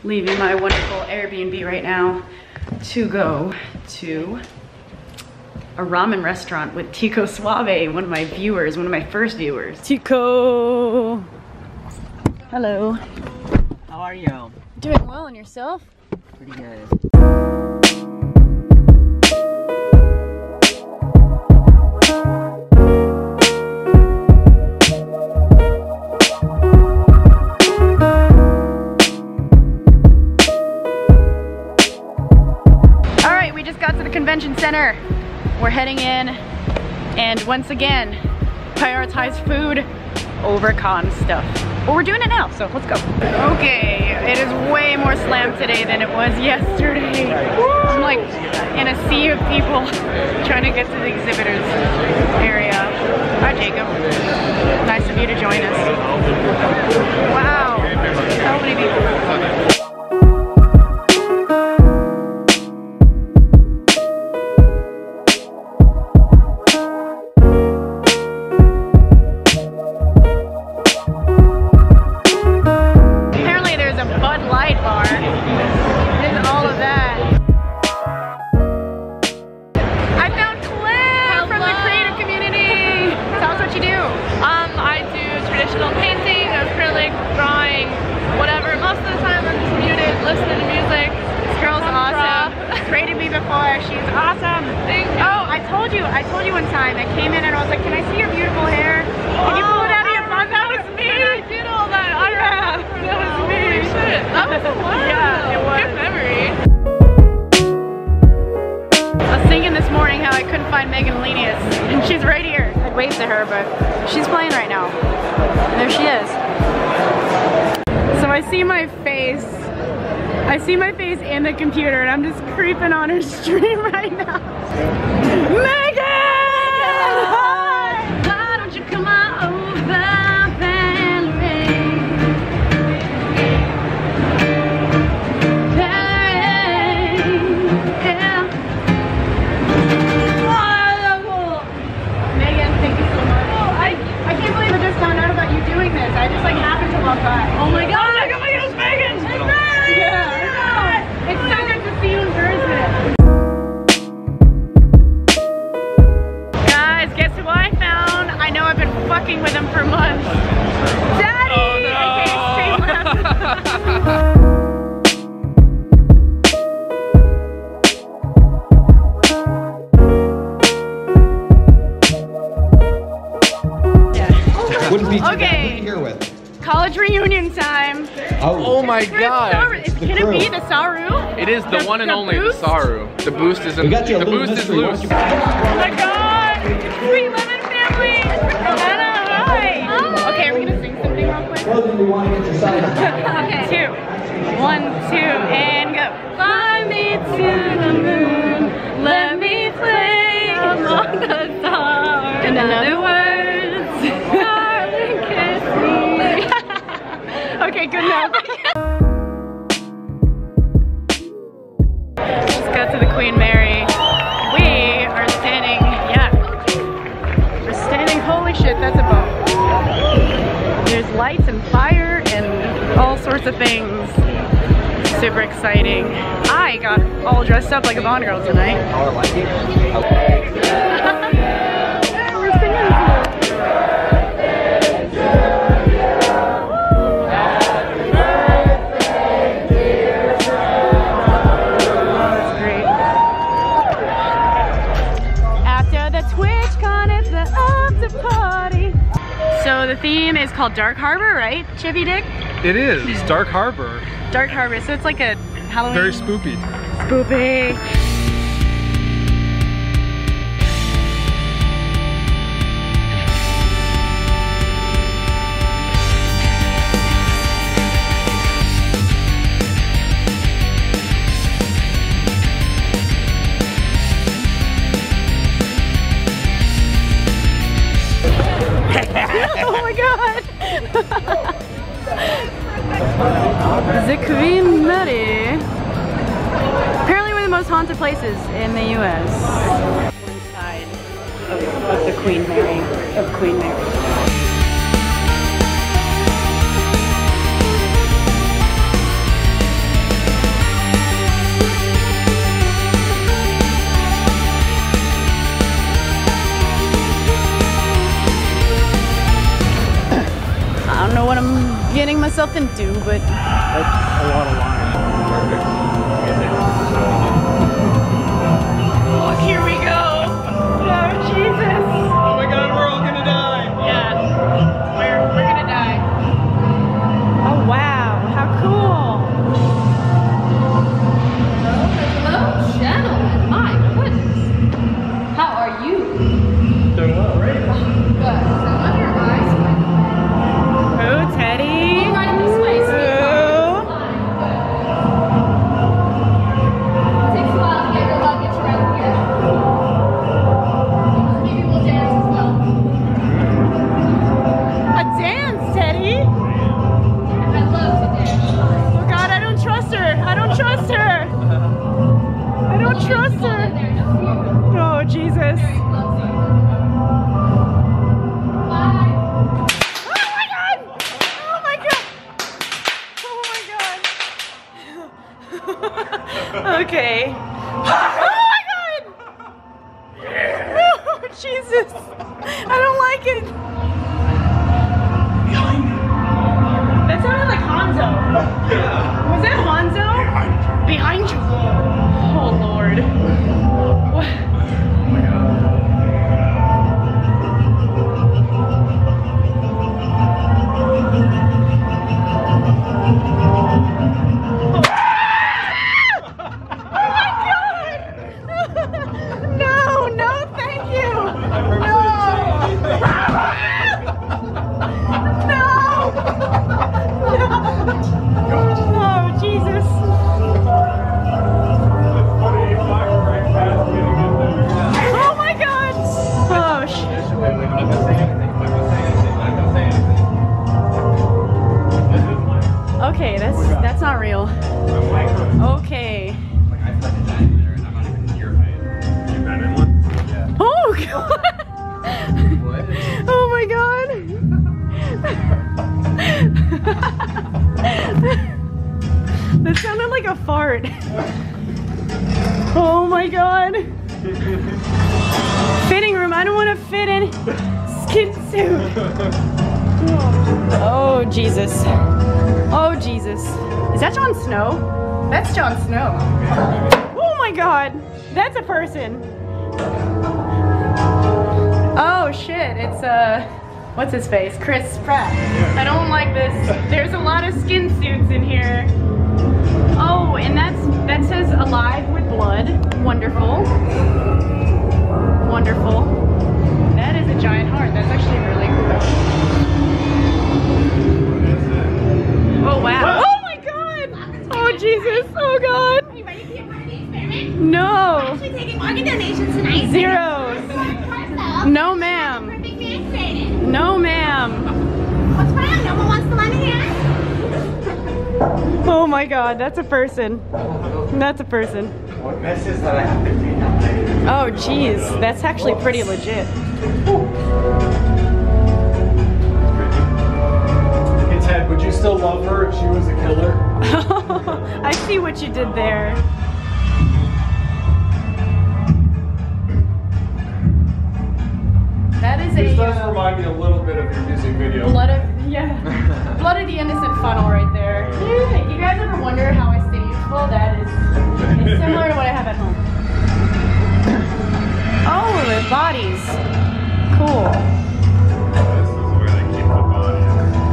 leaving my wonderful Airbnb right now to go to a ramen restaurant with Tico Suave, one of my viewers, one of my first viewers. Tico! Hello. How are you? Doing well, and yourself? Pretty good. Convention center. We're heading in, and once again, prioritize food over con stuff. But we're doing it now, so let's go. Okay, it is way more slammed today than it was yesterday. I'm like in a sea of people trying to get to the exhibitors area. Hi, Jacob. Nice of you to join us. Wow, so many people. I told you one time, I came in and I was like, can I see your beautiful hair? Can you pull it out of your bun? That was me! I did all that. Yeah, that was me. Holy shit. That was a while. Yeah, it was. Good memory. I was thinking this morning how I couldn't find Megan Lenius, and she's right here. I'd wave to her, but she's playing right now. And there she is. So I see my face. I see my face in the computer, and I'm just creeping on her stream right now. Megan! Hi! Why don't you come on over, Valerie? Valerie, yeah. Megan, thank you so much. Oh, I can't believe I just found out about you doing this. I just like happened to walk by. Oh my god! Oh my god, it's Megan! It's Megan! Yeah. It's so good to see you in person. Guess who I found? I know I've been fucking with him for months. Daddy! Oh, no. Yeah. Wouldn't be too bad. Who are you here with? College reunion time. Oh my god. Can it be the Saru? It is the one and only boost? the Saru. The boost is in, the boost is loose. Oh my god! Sweet Lemon family! Anna, hi! Oh. Okay, are we gonna sing something real quick? Okay. 2, 1, 2, and go. Fly me to the moon, let me play among the stars. In other words, darling, kiss me. Okay, good enough. Just got to the Queen Mary. We are standing, we're standing, holy shit, that's a boat. There's lights and fire and all sorts of things. Super exciting. I got all dressed up like a Bond girl tonight. Oh, I like it. We're singing. So the theme is called Dark Harbor, right, Chippy Dick? It is. It's Dark Harbor. Dark Harbor. So it's like a Halloween. Very spoopy. Spoopy. Oh my god! The Queen Mary. Apparently one of the most haunted places in the US. Inside of the Queen Mary, of Queen Mary. something to do, but That's a lot of lines. look, here we go. Oh, Jesus. Oh my god, we're all gonna die. Yeah, we're gonna die. Oh, wow, how cool. Hello, gentlemen. My goodness. How are you? Doing well, right? Good. So under your eyes. Oh, Teddy. Go right this way, sweetheart. Takes a while to get your luggage around here. Maybe we'll dance as well. A dance, Teddy. I love to dance. Oh God, I don't trust her. I don't trust her. I don't trust her. Oh, Jesus. Bye. Oh my God! Oh my God! Oh my God! Okay. Oh my God! Oh, Jesus! I don't like it. That sounded like Hanzo. Was that Hanzo? Behind you. Oh Lord. What? No, no, thank you. No. No. Oh, Jesus. Oh my God. Oh shit. Okay, that's not real. Okay. Oh God. Oh my God. That sounded like a fart. Oh my God. Fitting room. I don't want to fit in skin suit. Oh Jesus. Oh Jesus. Is that Jon Snow? That's Jon Snow. Oh my God. That's a person. Oh shit. It's what's his face? Chris Pratt. I don't like this. There's a lot of skin suits in here. Oh, and that says alive with blood. Wonderful. Wonderful. That is a giant heart. That's actually really cool. Oh wow. Oh my God. Oh Jesus. Oh God. Are you ready to be a part of the experiment? No. We're actually taking organ donations tonight. Zeros. No ma'am. Perfect man created. No ma'am. What's wrong? No one wants to lend a hand? Oh my God. That's a person. That's a person. What mess is that I have to clean up later? Oh geez. That's actually pretty legit. Hey Ted, would you still love her if she was a killer? I see what you did there. That is This does a remind me a little bit of your music video. blood of blood of the innocent funnel right there. If you guys ever wonder how I stay youthful, that is it's similar to what I have at home. Oh, the bodies. Cool. This is where they keep the body.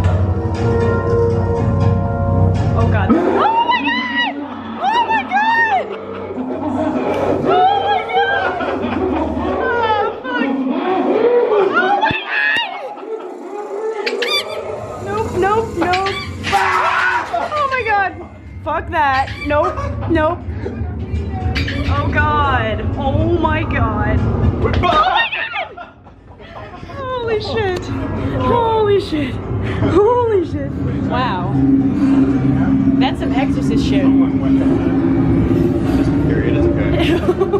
Oh God. Oh my God! Oh my God! Oh my God! Oh fuck! Oh my God! Nope, nope, nope. Oh my God! Fuck that. Nope, nope. Oh God. Oh my God. Oh my God! Holy shit. Holy shit. Holy shit. Wow. That's some exorcist shit. Period, it's okay.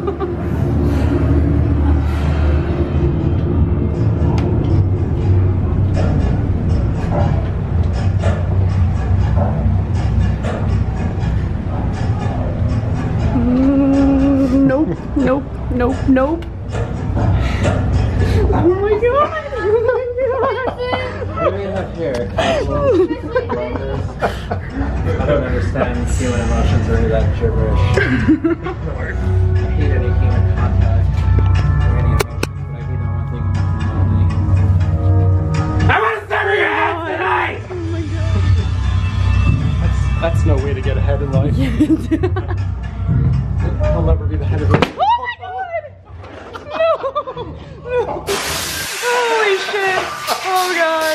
Nope, nope, nope, nope. Oh my God! Oh my God! What do we have here? I don't understand human emotions or any of that gibberish. I hate any human contact or any emotions, but I do know one thing about I want to sever your head tonight! Oh my god. That's no way to get ahead in life. I'll never be the head of it. Oh my god! No! No! Holy shit! Oh god!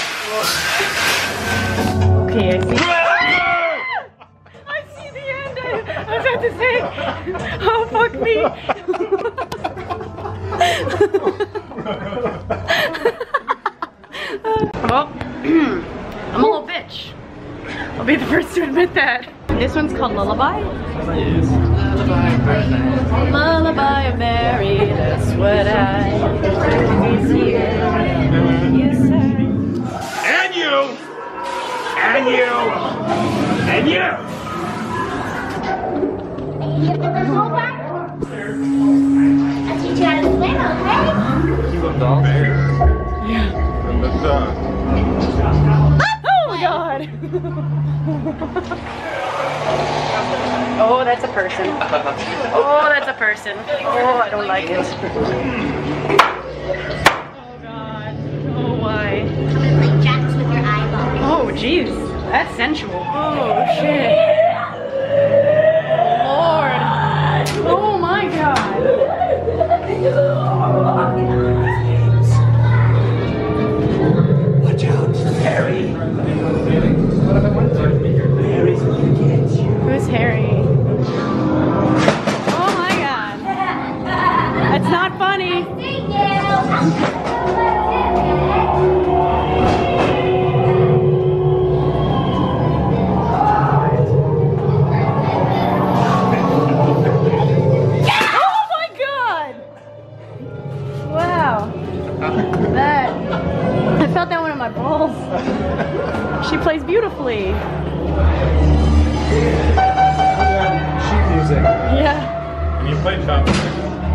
Okay, I see. I see the end. I was about to say, oh fuck me. Well, I'm a little bitch. I'll be the first to admit that. This one's called Lullaby. Lullaby of Mary, that's what I always hear you say. And you! And you! And you! You have to go back. I'll teach you how to swim, okay? Oh my god! Oh, that's a person. Oh, that's a person. Oh, I don't like it. Oh god. Oh, why? I'm gonna play jacks with your eyeballs. Oh, jeez. That's sensual. Oh, shit. Lord. Oh my god. Watch out, Harry. Harry's gonna get you. Who's Harry? Oh my god. That's not funny. Thank you. Oh my god. Wow. That. I felt that one in my balls. She plays beautifully. Sheet music. Yeah. And you play chopstick.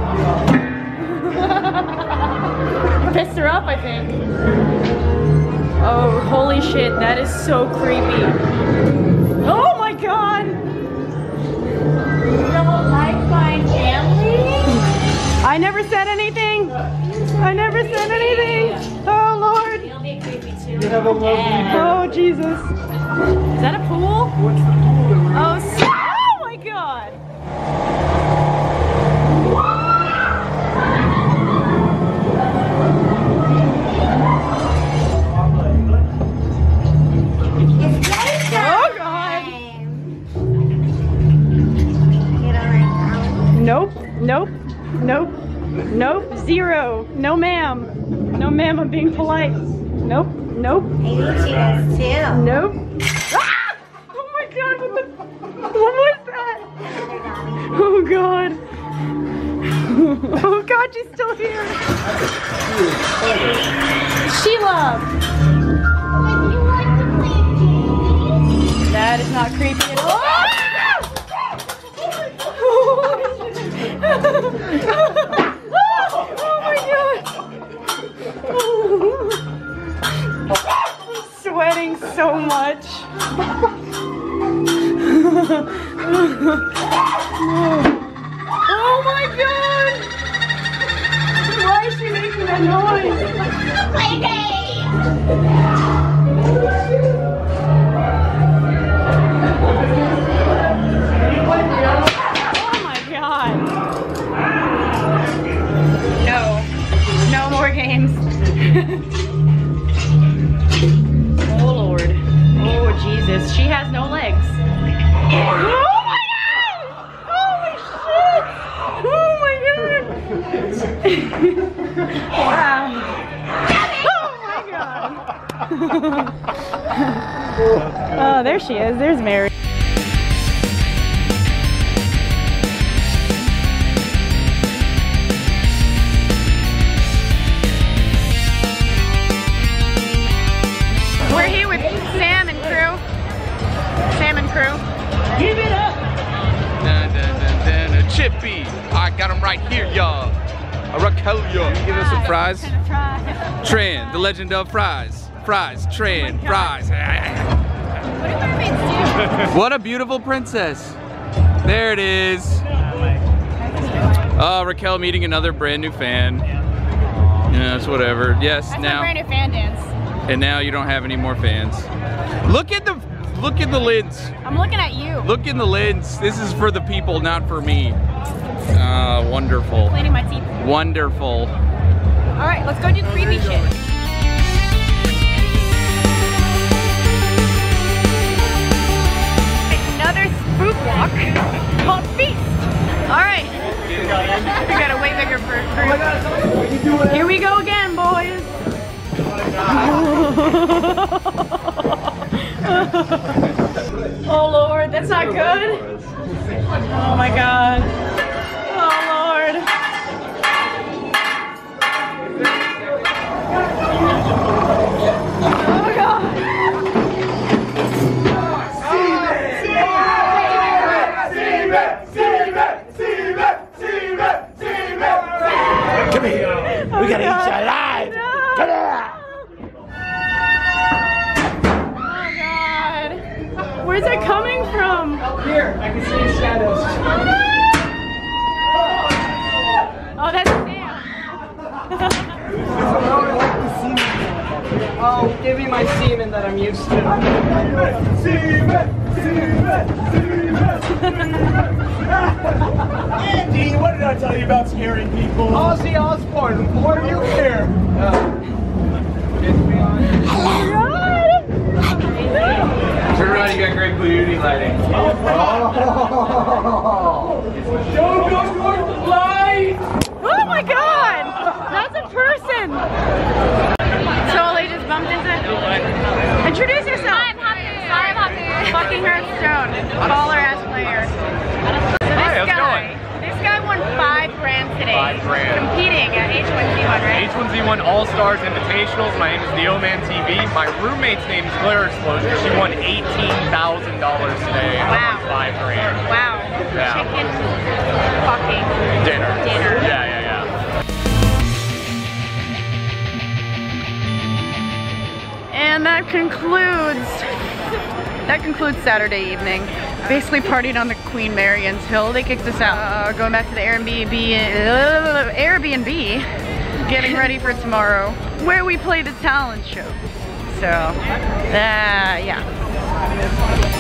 Pissed her up, I think. Oh, holy shit, that is so creepy. Oh my god! You don't like my family? I never said anything! I never said anything! Oh lord! You'll be creepy too. You have a lovely Oh Jesus! Is that a pool? What's the pool? Oh, oh my god! Oh god! Nope, nope, nope, nope, zero. No ma'am. No ma'am, I'm being polite. Nope, nope, Maybe she does too. nope. Ah! Oh my god, what was that? Oh god. Oh god, she's still here. Sheila! You like to play games? That is not creepy at all. Oh my god! I'm sweating so much. Oh my god! Why is she making that noise? Play games! Oh my god! No. No more games. Oh lord. Oh Jesus. She has no legs. Oh my god! Holy shit! Oh my god! Wow. Oh my god! Oh, there she is. There's Mary. We're here with Sam and crew. Sam and crew. Give it up! Chippy! I got him right here, y'all. Raquel, y'all. Give us some fries. Tran, the legend of fries. Fries, Tran, fries. What do mermaids do? What a beautiful princess. There it is. Oh, Raquel meeting another brand new fan. Yes, whatever. Yes, That's now. my brand new fan dance. And now you don't have any more fans. Look at the lids. I'm looking at you. Look in the lids. This is for the people, not for me. Ah, wonderful. Cleaning my teeth. Wonderful. All right, let's go do creepy shit. Another spook walk called Feast. All right. We got a way bigger group. Here we go again, boys. Oh Lord, that's not good. Oh my God. Oh Lord. Oh God. Come here. We gotta eat you alive. Come here. Oh God. Where's it coming from? Here, I can see your shadows. Oh, that's Sam. Oh, give me my semen that I'm used to. Andy, what did I tell you about scaring people? Ozzy Osbourne, who are you here? Turn around, you got great beauty lighting. Don't go towards the light! Oh my God! That's a person! Totally just bumped into it. Introduce yourself! I'm Happy. I'm Happy. Fucking Hearthstone. Baller ass player. So this guy won $5 grand today. $5 grand. Competing at H1Z1, right? H1Z1 All-Stars Invitationals. My name is Neo Man TV. My roommate's name is Glare Explosion. She won $18,000 today. And Wow. I won $5 grand. Wow. Yeah. Chicken fucking Dinner. dinner. Yeah. And that concludes Saturday evening. Basically partied on the Queen Marian's Hill. They kicked us out. Going back to the Airbnb, getting ready for tomorrow, where we play the talent show. So, yeah.